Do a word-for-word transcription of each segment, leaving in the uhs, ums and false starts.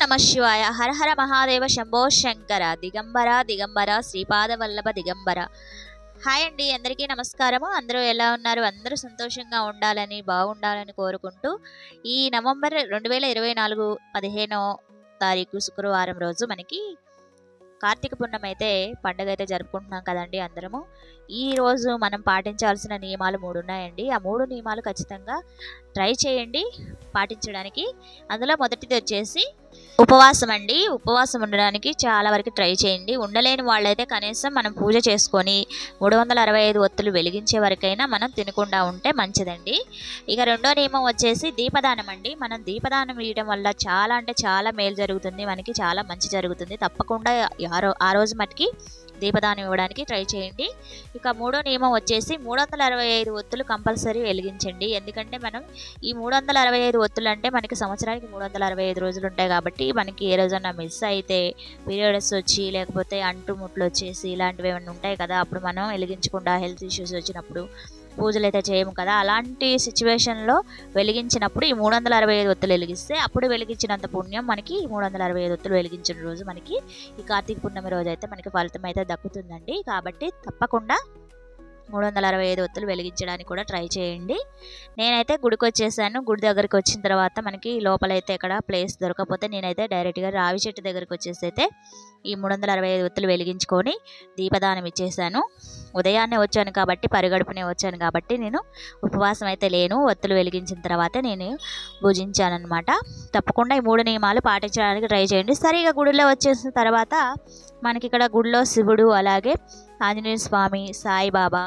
నమ శివాయ. హర హర మహాదేవ శంభో శంకర. దిగంబర దిగంబర శ్రీపాద వల్లభ దిగంబర. హాయ్ అండి, అందరికీ నమస్కారము. అందరూ ఎలా ఉన్నారు? అందరూ సంతోషంగా ఉండాలని, బాగుండాలని కోరుకుంటూ ఈ నవంబర్ రెండు వేల ఇరవై నాలుగు పదిహేనో తారీఖు శుక్రవారం రోజు మనకి కార్తీక పున్నమి అయితే పండుగ అయితే జరుపుకుంటున్నాం కదండి అందరము. ఈరోజు మనం పాటించాల్సిన నియమాలు మూడు ఉన్నాయండి. ఆ మూడు నియమాలు ఖచ్చితంగా ట్రై చేయండి పాటించడానికి. అందులో మొదటిది వచ్చేసి ఉపవాసం అండి. ఉపవాసం ఉండడానికి చాలా వరకు ట్రై చేయండి. ఉండలేని వాళ్ళైతే కనీసం మనం పూజ చేసుకొని మూడు వందల అరవై ఐదు ఒత్తులు వెలిగించే వరకైనా మనం తినకుండా ఉంటే మంచిదండి. ఇక రెండో నియమం వచ్చేసి దీపదానం అండి. మనం దీపదానం ఇవ్వడం వల్ల చాలా అంటే చాలా మేలు జరుగుతుంది, మనకి చాలా మంచి జరుగుతుంది. తప్పకుండా ఆ రోజు మటుకి దీపదానం ఇవ్వడానికి ట్రై చేయండి. ఇక మూడో నియమం వచ్చేసి మూడు వందల అరవై ఐదు ఒత్తులు కంపల్సరీ వెలిగించండి. ఎందుకంటే మనం ఈ మూడు వందల అరవై ఐదు ఒత్తులు అంటే మనకి సంవత్సరానికి మూడు వందల అరవై ఐదు రోజులు ఉంటాయి కాబట్టి మనకి ఏ రోజన్నా మిస్ అయితే పీరియడ్స్ వచ్చి లేకపోతే అంటుముట్లు వచ్చేసి ఇలాంటివి ఏమైనా ఉంటాయి కదా, అప్పుడు మనం వెలిగించకుండా హెల్త్ ఇష్యూస్ వచ్చినప్పుడు పూజలు అయితే చేయము కదా, అలాంటి సిచ్యువేషన్లో వెలిగించినప్పుడు ఈ మూడు వందల అరవై ఐదు ఒత్తులు వెలిగిస్తే అప్పుడు వెలిగించినంత పుణ్యం మనకి మూడు వందల అరవై ఐదు ఒత్తులు వెలిగించిన రోజు మనకి ఈ కార్తీక పున్నమి రోజు అయితే మనకి ఫలితం అయితే దక్కుతుందండి. కాబట్టి తప్పకుండా మూడు వందల అరవై ఐదు ఒత్తులు వెలిగించడానికి కూడా ట్రై చేయండి. నేనైతే గుడికి వచ్చేసాను. గుడి దగ్గరికి వచ్చిన తర్వాత మనకి లోపలైతే ఎక్కడ ప్లేస్ దొరకకపోతే నేనైతే డైరెక్ట్గా రావి చెట్టు దగ్గరికి వచ్చేసి అయితే ఈ మూడు వందల అరవై ఐదు ఒత్తులు వెలిగించుకొని దీపదానం ఇచ్చేసాను. ఉదయాన్నే వచ్చాను కాబట్టి పరిగడుపునే వచ్చాను కాబట్టి నేను ఉపవాసం అయితే లేను. ఒత్తులు వెలిగించిన తర్వాతే నేను భుజించానమాట. తప్పకుండా ఈ మూడు నియమాలు పాటించడానికి ట్రై చేయండి. సరిగా గుడిలో వచ్చేసిన తర్వాత మనకి ఇక్కడ గుడిలో శివుడు, అలాగే ఆంజనేయ స్వామి, సాయిబాబా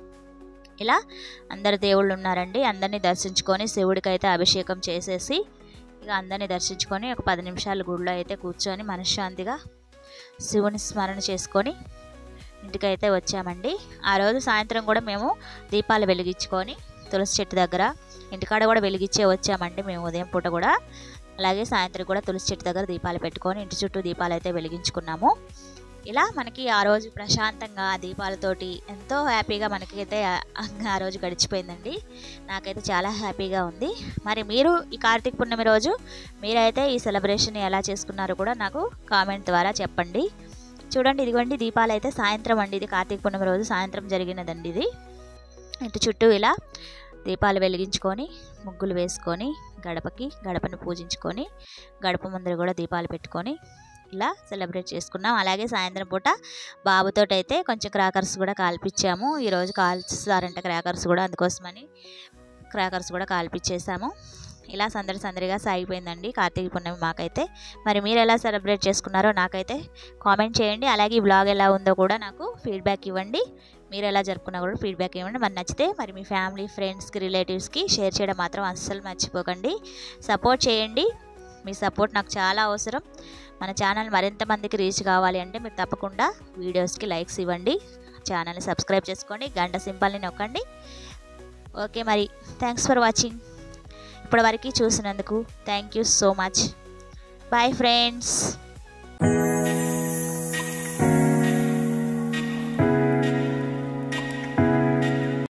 ఇలా అందరు దేవుళ్ళు ఉన్నారండి. అందరినీ దర్శించుకొని శివుడికి అయితే అభిషేకం చేసేసి ఇక అందరినీ దర్శించుకొని ఒక పది నిమిషాలు గుడిలో అయితే కూర్చొని మనశ్శాంతిగా శివుని స్మరణ చేసుకొని ఇంటికైతే వచ్చామండి. ఆ రోజు సాయంత్రం కూడా మేము దీపాలు వెలిగించుకొని తులసి చెట్టు దగ్గర ఇంటికాడ కూడా వెలిగించే వచ్చామండి మేము ఉదయం పూట కూడా. అలాగే సాయంత్రం కూడా తులసి చెట్టు దగ్గర దీపాలు పెట్టుకొని ఇంటి చుట్టూ దీపాలు అయితే వెలిగించుకున్నాము. ఇలా మనకి ఆ రోజు ప్రశాంతంగా ఆ దీపాలతోటి ఎంతో హ్యాపీగా మనకైతే ఆ రోజు గడిచిపోయిందండి. నాకైతే చాలా హ్యాపీగా ఉంది. మరి మీరు ఈ కార్తీక పున్నమి రోజు మీరైతే ఈ సెలబ్రేషన్ ఎలా చేసుకున్నారో కూడా నాకు కామెంట్ ద్వారా చెప్పండి. చూడండి, ఇదిగోండి దీపాలు అయితే సాయంత్రం అండి, ఇది కార్తీక పున్నమి రోజు సాయంత్రం జరిగినదండి. ఇది ఇంటి చుట్టూ ఇలా దీపాలు వెలిగించుకొని ముగ్గులు వేసుకొని గడపకి గడపను పూజించుకొని గడప ముందర కూడా దీపాలు పెట్టుకొని ఇలా సెలబ్రేట్ చేసుకున్నాం. అలాగే సాయంత్రం పూట బాబుతో అయితే కొంచెం క్రాకర్స్ కూడా కాల్పించాము. ఈరోజు కాల్స్తారంట క్రాకర్స్ కూడా, అందుకోసమని క్రాకర్స్ కూడా కాల్పించేసాము. ఇలా సందడి సందడిగా సాగిపోయిందండి కార్తీక పున్నమి మాకైతే. మరి మీరు ఎలా సెలబ్రేట్ చేసుకున్నారో నాకైతే కామెంట్ చేయండి. అలాగే ఈ బ్లాగ్ ఎలా ఉందో కూడా నాకు ఫీడ్బ్యాక్ ఇవ్వండి. మీరు ఎలా జరుపుకున్నా కూడా ఫీడ్బ్యాక్ ఇవ్వండి. మరి నచ్చితే మరి మీ ఫ్యామిలీ, ఫ్రెండ్స్కి, రిలేటివ్స్కి షేర్ చేయడం మాత్రం అస్సలు మర్చిపోకండి. సపోర్ట్ చేయండి. మీ సపోర్ట్ నాకు చాలా అవసరం. మన ఛానల్ మరింత మందికి రీచ్ కావాలి అంటే మీరు తప్పకుండా వీడియోస్కి లైక్స్ ఇవ్వండి, ఛానల్ని సబ్స్క్రైబ్ చేసుకోండి, గంట సింబల్ని నొక్కండి. ఓకే, మరి థ్యాంక్స్ ఫర్ వాచింగ్. ఇప్పటివరకు చూసినందుకు thank you so much. Bye friends.